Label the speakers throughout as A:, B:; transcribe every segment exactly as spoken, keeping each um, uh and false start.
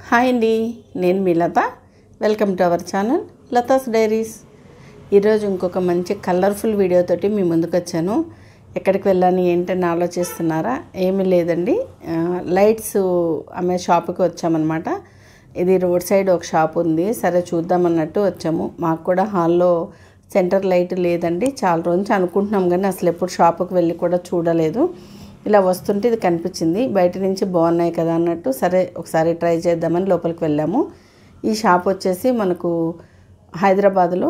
A: Hi అండి, నేను మీ Latha. Welcome to our channel Latha's diaries. ఈరోజు ఇంకొక మంచి కలర్ఫుల్ వీడియోతోటి మీ ముందుకు వచ్చాను. ఎక్కడికి వెళ్ళాను ఏంటని ఆలోచిస్తున్నారా? ఏమీ లేదండి, లైట్స్ అమ్మే షాప్కి వచ్చామన్నమాట. ఇది రోడ్ సైడ్ ఒక షాప్ ఉంది, సరే చూద్దామన్నట్టు వచ్చాము. మాకు కూడా హాల్లో సెంటర్ లైట్ లేదండి, చాలా రోజు నుంచి అనుకుంటున్నాం కానీ అసలు ఎప్పుడు షాప్కి వెళ్ళి కూడా చూడలేదు. ఇలా వస్తుంటే ఇది కనిపించింది, బయట నుంచి బాగున్నాయి కదా అన్నట్టు సరే ఒకసారి ట్రై చేద్దామని లోపలికి వెళ్ళాము. ఈ షాప్ వచ్చేసి మనకు హైదరాబాద్లో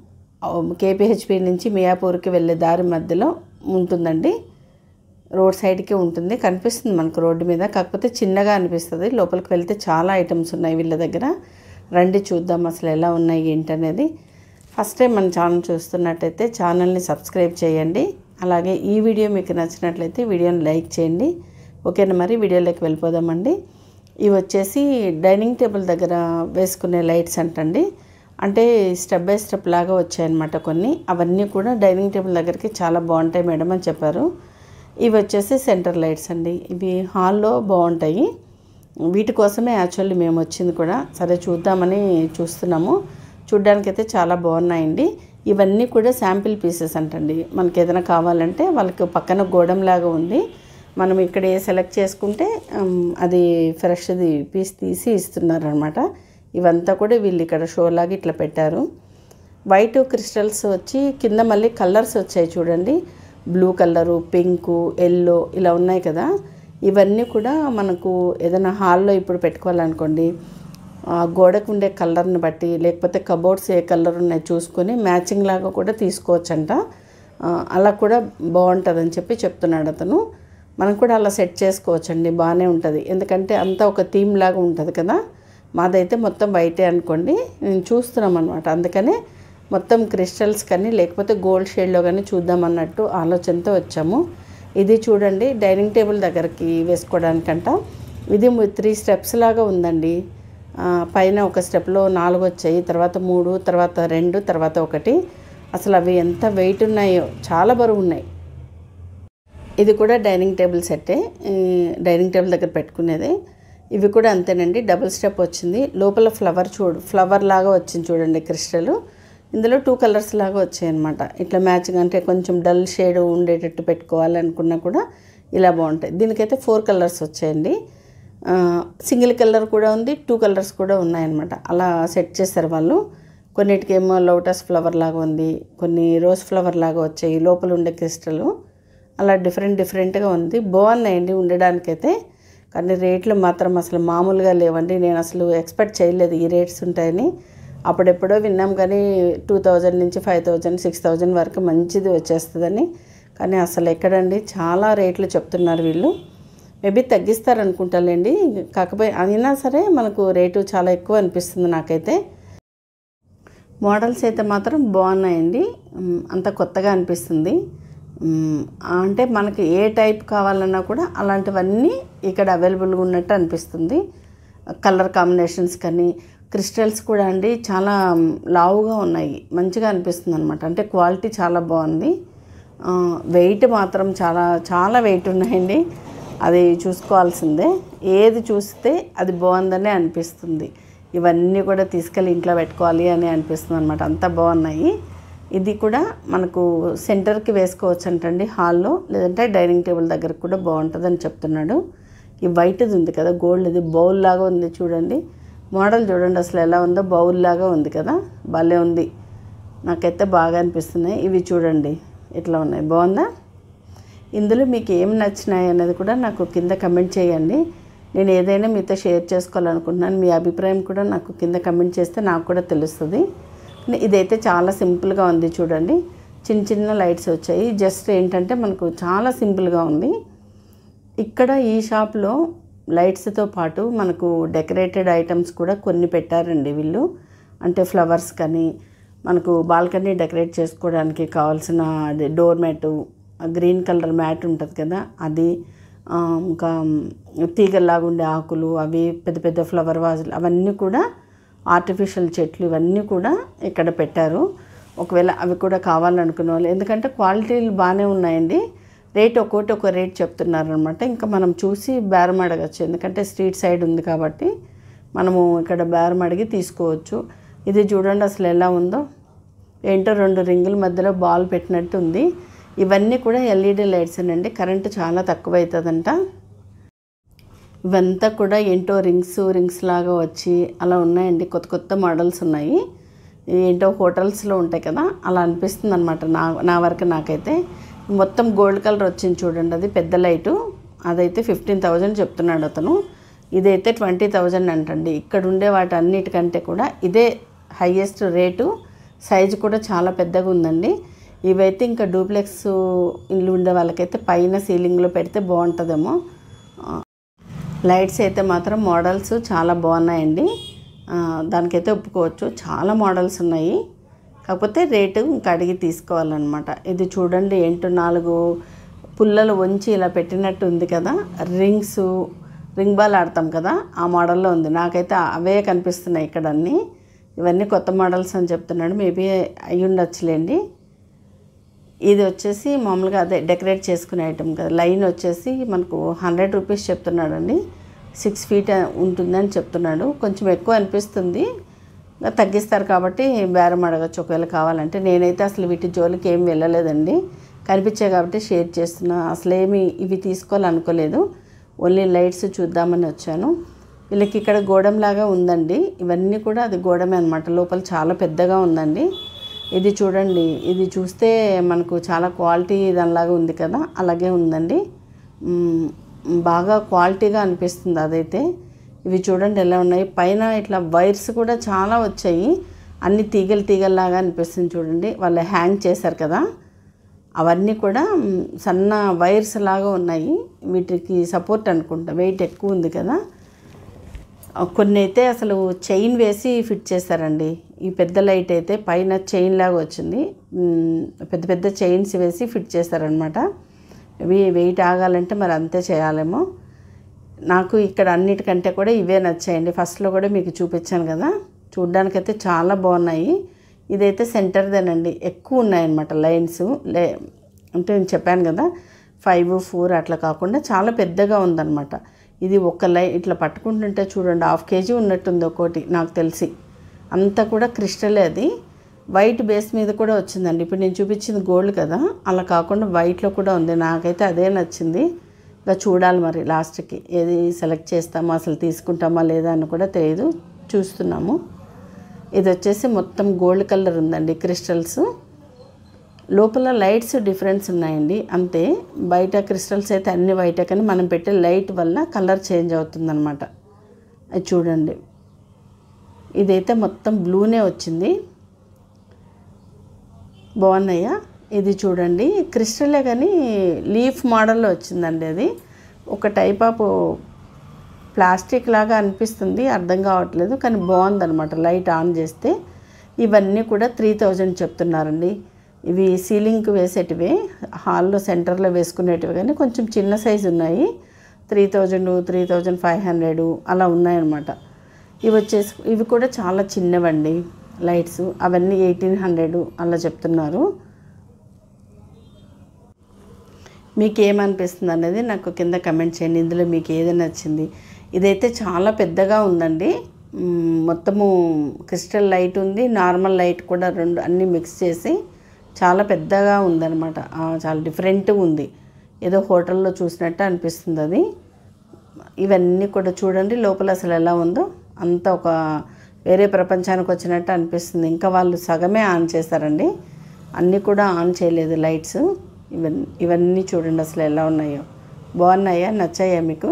A: కేపీహెచ్పి నుంచి మియాపూర్కి వెళ్ళే దారి మధ్యలో ఉంటుందండి. రోడ్ సైడ్కి ఉంటుంది, కనిపిస్తుంది మనకు రోడ్డు మీద, కాకపోతే చిన్నగా అనిపిస్తుంది. లోపలికి వెళ్తే చాలా ఐటమ్స్ ఉన్నాయి వీళ్ళ దగ్గర. రండి చూద్దాం అసలు ఎలా ఉన్నాయి ఏంటనేది. ఫస్ట్ టైం మన ఛానల్ చూస్తున్నట్టయితే ఛానల్ని సబ్స్క్రైబ్ చేయండి. అలాగే ఈ వీడియో మీకు నచ్చినట్లయితే వీడియోని లైక్ చేయండి. ఓకేనా, మరి వీడియోలోకి వెళ్ళిపోదామండి. ఇవి వచ్చేసి డైనింగ్ టేబుల్ దగ్గర వేసుకునే లైట్స్ అంటండి. అంటే స్టెప్ బై స్టెప్ లాగా వచ్చాయన్నమాట కొన్ని. అవన్నీ కూడా డైనింగ్ టేబుల్ దగ్గరికి చాలా బాగుంటాయి మేడం అని చెప్పారు. ఇవి వచ్చేసి సెంటర్ లైట్స్ అండి. ఇవి హాల్లో బాగుంటాయి. వీటి కోసమే యాక్చువల్లీ మేము వచ్చింది కూడా. సరే చూద్దామని చూస్తున్నాము. చూడ్డానికైతే చాలా బాగున్నాయండి. ఇవన్నీ కూడా శాంపిల్ పీసెస్ అంటండి. మనకి ఏదైనా కావాలంటే వాళ్ళకి పక్కన గోడంలాగా ఉంది, మనం ఇక్కడ ఏ సెలెక్ట్ చేసుకుంటే అది ఫ్రెష్ది పీస్ తీసి ఇస్తున్నారనమాట. ఇవంతా కూడా వీళ్ళు ఇక్కడ షోలాగా ఇట్లా పెట్టారు. వైట్ క్రిస్టల్స్ వచ్చి కింద మళ్ళీ కలర్స్ వచ్చాయి చూడండి, బ్లూ కలరు, పింకు, ఎల్లో ఇలా ఉన్నాయి కదా. ఇవన్నీ కూడా మనకు ఏదైనా హాల్లో ఇప్పుడు పెట్టుకోవాలనుకోండి, గోడకు ఉండే కలర్ని బట్టి లేకపోతే కబోర్డ్స్ ఏ కలర్ ఉన్నాయి చూసుకొని మ్యాచింగ్ లాగా కూడా తీసుకోవచ్చంట. అలా కూడా బాగుంటుందని చెప్పి చెప్తున్నాడు అతను. మనం కూడా అలా సెట్ చేసుకోవచ్చండి, బాగానే ఉంటుంది. ఎందుకంటే అంతా ఒక థీమ్ లాగా ఉంటుంది కదా. మాదైతే మొత్తం వైటే అనుకోండి, నేను చూస్తున్నాం అనమాట. అందుకనే మొత్తం క్రిస్టల్స్ కానీ లేకపోతే గోల్డ్ షేడ్లో కానీ చూద్దామన్నట్టు ఆలోచనతో వచ్చాము. ఇది చూడండి, డైనింగ్ టేబుల్ దగ్గరికి వేసుకోవడానికంట. ఇది త్రీ స్టెప్స్ లాగా ఉందండి. పైన ఒక స్టెప్లో నాలుగు వచ్చాయి, తర్వాత మూడు, తర్వాత రెండు, తర్వాత ఒకటి. అసలు అవి ఎంత వెయిట్ ఉన్నాయో, చాలా బరువు ఉన్నాయి. ఇది కూడా డైనింగ్ టేబుల్ సెట్టే, డైనింగ్ టేబుల్ దగ్గర పెట్టుకునేది. ఇవి కూడా అంతేనండి, డబుల్ స్టెప్ వచ్చింది. లోపల ఫ్లవర్ చూడు ఫ్లవర్ లాగా వచ్చింది చూడండి క్రిస్టల్. ఇందులో టూ కలర్స్ లాగా వచ్చాయి అన్నమాట. ఇట్లా మ్యాచింగ్ అంటే కొంచెం డల్ షేడ్ ఉండేటట్టు పెట్టుకోవాలనుకున్నా కూడా ఇలా బాగుంటాయి. దీనికైతే ఫోర్ కలర్స్ వచ్చాయండి. సింగిల్ కలర్ కూడా ఉంది, టూ కలర్స్ కూడా ఉన్నాయన్నమాట. అలా సెట్ చేశారు వాళ్ళు. కొన్నిటికేమో లోటస్ ఫ్లవర్ లాగా ఉంది, కొన్ని రోజ్ ఫ్లవర్ లాగా వచ్చాయి లోపల ఉండే క్రిస్టల్. అలా డిఫరెంట్ డిఫరెంట్గా ఉంది, బాగున్నాయండి ఉండడానికైతే. కానీ రేట్లు మాత్రం అసలు మామూలుగా లేవండి. నేను అసలు ఎక్స్పెక్ట్ చేయలేదు ఈ రేట్స్ ఉంటాయని. అప్పుడెప్పుడో విన్నాం కానీ టూ థౌజండ్ నుంచి ఫైవ్ థౌజండ్ సిక్స్ థౌజండ్ వరకు మంచిది వచ్చేస్తుందని. కానీ అసలు ఎక్కడండి, చాలా రేట్లు చెప్తున్నారు వీళ్ళు. మేబీ తగ్గిస్తారనుకుంటాలేండి, కాకపోతే అయినా సరే మనకు రేటు చాలా ఎక్కువ అనిపిస్తుంది నాకైతే. మోడల్స్ అయితే మాత్రం బాగున్నాయండి, అంత కొత్తగా అనిపిస్తుంది. అంటే మనకి ఏ టైప్ కావాలన్నా కూడా అలాంటివన్నీ ఇక్కడ అవైలబుల్గా ఉన్నట్టు అనిపిస్తుంది. కలర్ కాంబినేషన్స్ కానీ క్రిస్టల్స్ కూడా అండి చాలా లావుగా ఉన్నాయి, మంచిగా అనిపిస్తుంది అనమాట. అంటే క్వాలిటీ చాలా బాగుంది. వెయిట్ మాత్రం చాలా చాలా వెయిట్ ఉన్నాయండి, అది చూసుకోవాల్సిందే. ఏది చూస్తే అది బాగుందనే అనిపిస్తుంది. ఇవన్నీ కూడా తీసుకెళ్ళి ఇంట్లో పెట్టుకోవాలి అని అనిపిస్తుంది అనమాట, అంత బాగున్నాయి. ఇది కూడా మనకు సెంటర్కి వేసుకోవచ్చు అంటండి హాల్లో, లేదంటే డైనింగ్ టేబుల్ దగ్గర కూడా బాగుంటుందని చెప్తున్నాడు. ఈ వైట్ది ఉంది కదా గోల్డ్, ఇది బౌల్ లాగా ఉంది చూడండి. మోడల్ చూడండి అసలు ఎలా ఉందో, బౌల్ లాగా ఉంది కదా, భలే ఉంది. నాకైతే బాగా అనిపిస్తున్నాయి. ఇవి చూడండి ఇట్లా ఉన్నాయి, బాగుందా? ఇందులో మీకు ఏం నచ్చినాయి అన్నది కూడా నాకు కింద కమెంట్ చేయండి. నేను ఏదైనా మీతో షేర్ చేసుకోవాలనుకుంటున్నాను. మీ అభిప్రాయం కూడా నాకు కింద కమెంట్ చేస్తే నాకు కూడా తెలుస్తుంది. ఇదైతే చాలా సింపుల్గా ఉంది చూడండి, చిన్న చిన్న లైట్స్ వచ్చాయి. జస్ట్ ఏంటంటే మనకు చాలా సింపుల్గా ఉంది. ఇక్కడ ఈ షాప్లో లైట్స్తో పాటు మనకు డెకరేటెడ్ ఐటమ్స్ కూడా కొన్ని పెట్టారండి వీళ్ళు. అంటే ఫ్లవర్స్ కానీ మనకు బాల్కనీ డెకరేట్ చేసుకోవడానికి కావాల్సిన అది door mat, green colour mat ఉంటుంది కదా అది, ఇంకా తీగల్లాగా ఉండే ఆకులు, అవి పెద్ద పెద్ద ఫ్లవర్ వాజులు, అవన్నీ కూడా ఆర్టిఫిషియల్ చెట్లు, ఇవన్నీ కూడా ఇక్కడ పెట్టారు. ఒకవేళ అవి కూడా కావాలనుకునే వాళ్ళు, ఎందుకంటే క్వాలిటీలు బాగానే ఉన్నాయండి. రేట్ ఒక్కోటి ఒక రేట్ చెప్తున్నారనమాట. ఇంకా మనం చూసి బేరం అడగచ్చు, ఎందుకంటే స్ట్రీట్ సైడ్ ఉంది కాబట్టి మనము ఇక్కడ బేరం అడిగి తీసుకోవచ్చు. ఇది చూడండి అసలు ఎలా ఉందో, ఏంటో రెండు రింగుల మధ్యలో బాల్ పెట్టినట్టు ఉంది. ఇవన్నీ కూడా ఎల్ఈడి లైట్స్ అండి, కరెంటు చాలా తక్కువ అవుతుందంట. ఇవంతా కూడా ఏంటో రింగ్స్ రింగ్స్ లాగా వచ్చి అలా ఉన్నాయండి, కొత్త కొత్త మోడల్స్ ఉన్నాయి. ఏంటో హోటల్స్లో ఉంటాయి కదా, అలా అనిపిస్తుంది అనమాట నా నా వరకు నాకైతే. మొత్తం గోల్డ్ కలర్ వచ్చింది చూడండి, అది పెద్ద లైటు, అదైతే ఫిఫ్టీన్ థౌజండ్ చెప్తున్నాడు అతను. ఇదైతే ట్వంటీ థౌజండ్ అంటండి. ఇక్కడ ఉండే వాటి అన్నిటికంటే కూడా ఇదే హైయెస్ట్ రేటు, సైజు కూడా చాలా పెద్దగా ఉందండి. ఇవైతే ఇంకా డూప్లెక్స్ ఇల్లు ఉండే వాళ్ళకైతే పైన సీలింగ్లో పెడితే బాగుంటుందేమో. లైట్స్ అయితే మాత్రం మోడల్స్ చాలా బాగున్నాయండి, దానికైతే ఒప్పుకోవచ్చు. చాలా మోడల్స్ ఉన్నాయి, కాకపోతే రేటు ఇంకా అడిగి తీసుకోవాలన్నమాట. ఇది చూడండి ఏంటో నాలుగు పుల్లలు వంచి ఇలా పెట్టినట్టు ఉంది కదా, రింగ్స్ రింగ్ బాల్ ఆడతాం కదా ఆ మోడల్లో ఉంది. నాకైతే అవే కనిపిస్తున్నాయి ఇక్కడ అన్నీ. ఇవన్నీ కొత్త మోడల్స్ అని చెప్తున్నాడు, మేబీ అయ్యి ఉండొచ్చులేండి. ఇది వచ్చేసి మామూలుగా అదే డెకరేట్ చేసుకునే ఐటమ్ కదా. లైన్ వచ్చేసి మనకు హండ్రెడ్ రూపీస్ చెప్తున్నాడండి, సిక్స్ ఫీట్ ఉంటుందని చెప్తున్నాడు. కొంచెం ఎక్కువ అనిపిస్తుంది, తగ్గిస్తారు కాబట్టి బేరం అడగచ్చు ఒకవేళ కావాలంటే. నేనైతే అసలు వీటి జోలికి ఏం వెళ్ళలేదండి, కనిపించాయి కాబట్టి షేర్ చేస్తున్నా. అసలు ఏమి ఇవి తీసుకోవాలనుకోలేదు, ఓన్లీ లైట్స్ చూద్దామని వచ్చాను. వీళ్ళకి ఇక్కడ గోడంలాగా ఉందండి, ఇవన్నీ కూడా అది గోడమే అనమాట, లోపల చాలా పెద్దగా ఉందండి. ఇది చూడండి, ఇది చూస్తే మనకు చాలా క్వాలిటీ దానిలాగా ఉంది కదా, అలాగే ఉందండి, బాగా క్వాలిటీగా అనిపిస్తుంది అదైతే. ఇవి చూడండి ఎలా ఉన్నాయి, పైన ఇట్లా వైర్స్ కూడా చాలా వచ్చాయి, అన్ని తీగలు తీగల్లాగా అనిపిస్తుంది చూడండి. వాళ్ళు హ్యాంగ్ చేశారు కదా, అవన్నీ కూడా సన్న వైర్స్ లాగా ఉన్నాయి. వీటికి సపోర్ట్ అనుకుంటా, వెయిట్ ఎక్కువ ఉంది కదా. కొన్ని అయితే అసలు చైన్ వేసి ఫిట్ చేశారండి. ఈ పెద్ద లైట్ అయితే పైన చైన్ లాగా వచ్చింది, పెద్ద పెద్ద చైన్స్ వేసి ఫిట్ చేశారనమాట. ఇవి వెయిట్ ఆగాలంటే మరి అంతే చేయాలేమో. నాకు ఇక్కడ అన్నిటికంటే కూడా ఇవే నచ్చాయండి. ఫస్ట్లో కూడా మీకు చూపించాను కదా, చూడ్డానికైతే చాలా బాగున్నాయి. ఇదైతే సెంటర్దేనండి, ఎక్కువ ఉన్నాయన్నమాట లైన్స్. లే అంటే నేను చెప్పాను కదా ఫైవ్ ఫోర్ అట్లా కాకుండా చాలా పెద్దగా ఉందన్నమాట. ఇది ఒక లైన్ ఇట్లా పట్టుకుంటుంటే చూడండి హాఫ్ కేజీ ఉన్నట్టుంది ఒక్కోటి నాకు తెలిసి. అంతా కూడా క్రిస్టలే, అది వైట్ బేస్ మీద కూడా వచ్చిందండి. ఇప్పుడు నేను చూపించింది గోల్డ్ కదా, అలా కాకుండా వైట్లో కూడా ఉంది. నాకైతే అదే నచ్చింది. ఇంకా చూడాలి మరి లాస్ట్కి ఏది సెలెక్ట్ చేస్తామో, అసలు తీసుకుంటామా లేదా అని కూడా తెలియదు, చూస్తున్నాము. ఇది వచ్చేసి మొత్తం గోల్డ్ కలర్ ఉందండి, క్రిస్టల్స్. లోపల లైట్స్ డిఫరెన్స్ ఉన్నాయండి అంతే. బయట క్రిస్టల్స్ అయితే అన్ని వైటే, కానీ మనం పెట్టే లైట్ వల్ల కలర్ చేంజ్ అవుతుందన్నమాట. అది చూడండి, ఇదైతే మొత్తం బ్లూనే వచ్చింది, బాగున్నాయా. ఇది చూడండి క్రిస్టలే కానీ లీఫ్ మోడల్లో వచ్చిందండి. అది ఒక టైప్ ఆఫ్ ప్లాస్టిక్ లాగా అనిపిస్తుంది, అర్థం కావట్లేదు, కానీ బాగుందన్నమాట లైట్ ఆన్ చేస్తే. ఇవన్నీ కూడా త్రీ థౌజండ్ చెప్తున్నారండి. ఇవి సీలింగ్కి వేసేటివే, హాల్లో సెంటర్లో వేసుకునేటివి, కానీ కొంచెం చిన్న సైజు ఉన్నాయి. Three thousand three thousand five hundred అలా ఉన్నాయన్నమాట. ఇవి వచ్చేసి ఇవి కూడా చాలా చిన్నవండి లైట్స్, అవన్నీ ఎయిటీన్ హండ్రెడ్ అలా చెప్తున్నారు. మీకు ఏమనిపిస్తుంది అనేది నాకు కింద కమెంట్ చేయండి, ఇందులో మీకు ఏది నచ్చింది. ఇదైతే చాలా పెద్దగా ఉందండి, మొత్తము క్రిస్టల్ లైట్ ఉంది, నార్మల్ లైట్ కూడా రెండు అన్నీ మిక్స్ చేసి చాలా పెద్దగా ఉందన్నమాట. చాలా డిఫరెంట్గా ఉంది, ఏదో హోటల్లో చూసినట్టు అనిపిస్తుంది అది. ఇవన్నీ కూడా చూడండి లోపల అసలు ఎలా ఉందో, అంతా ఒక వేరే ప్రపంచానికి వచ్చినట్టు అనిపిస్తుంది. ఇంకా వాళ్ళు సగమే ఆన్ చేశారండి, అన్నీ కూడా ఆన్ చేయలేదు లైట్స్. ఇవన్నీ ఇవన్నీ చూడండి అసలు ఎలా ఉన్నాయో, బాగున్నాయా, నచ్చాయా మీకు?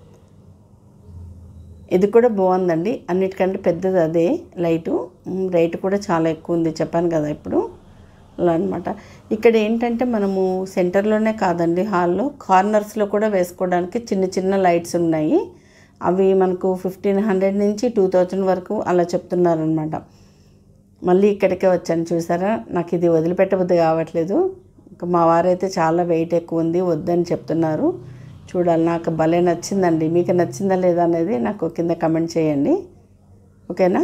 A: ఇది కూడా బాగుందండి, అన్నిటికంటే పెద్దది అదే లైటు. రేటు కూడా చాలా ఎక్కువ ఉంది, చెప్పాను కదా ఇప్పుడు, అలా అనమాట. ఇక్కడ ఏంటంటే మనము సెంటర్లోనే కాదండి, హాల్లో కార్నర్స్లో కూడా వేసుకోవడానికి చిన్న చిన్న లైట్స్ ఉన్నాయి. అవి మనకు ఫిఫ్టీన్ హండ్రెడ్ నుంచి టూ థౌజండ్ వరకు అలా చెప్తున్నారనమాట. మళ్ళీ ఇక్కడికే వచ్చాను చూసారా, నాకు ఇది వదిలిపెట్టబుద్ధి కావట్లేదు. ఇంకా మా వారైతే చాలా వెయిట్ ఎక్కువ ఉంది వద్దని చెప్తున్నారు. చూడాలి, నాకు భలే నచ్చిందండి. మీకు నచ్చిందా లేదా అనేది నాకు కింద కమెంట్ చేయండి, ఓకేనా.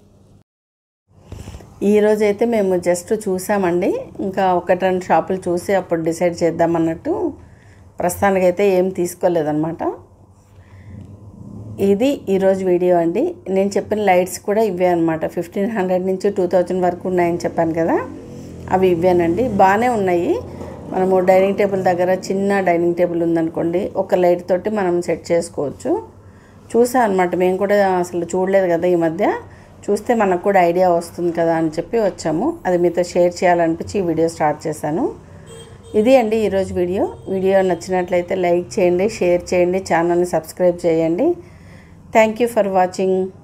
A: ఈరోజైతే మేము జస్ట్ చూసామండి, ఇంకా ఒకటి రెండు షాపులు చూసి అప్పుడు డిసైడ్ చేద్దామన్నట్టు. ప్రస్తుతానికైతే ఏం తీసుకోలేదన్నమాట. ఇది ఈరోజు వీడియో అండి. నేను చెప్పిన లైట్స్ కూడా ఇవే అనమాట. ఫిఫ్టీన్ హండ్రెడ్ నుంచి టూ థౌజండ్ వరకు ఉన్నాయని చెప్పాను కదా, అవి ఇవేనండి. బాగానే ఉన్నాయి. మనము డైనింగ్ టేబుల్ దగ్గర చిన్న డైనింగ్ టేబుల్ ఉందనుకోండి, ఒక లైట్ తోటి మనం సెట్ చేసుకోవచ్చు. చూసా అనమాట, మేము కూడా అసలు చూడలేదు కదా ఈ మధ్య. చూస్తే మనకు కూడా ఐడియా వస్తుంది కదా అని చెప్పి వచ్చాము. అది మీతో షేర్ చేయాలనిపించి ఈ వీడియో స్టార్ట్ చేశాను. ఇది అండి ఈరోజు వీడియో. వీడియో నచ్చినట్లయితే లైక్ చేయండి, షేర్ చేయండి, ఛానల్ని సబ్స్క్రైబ్ చేయండి. Thank you for watching.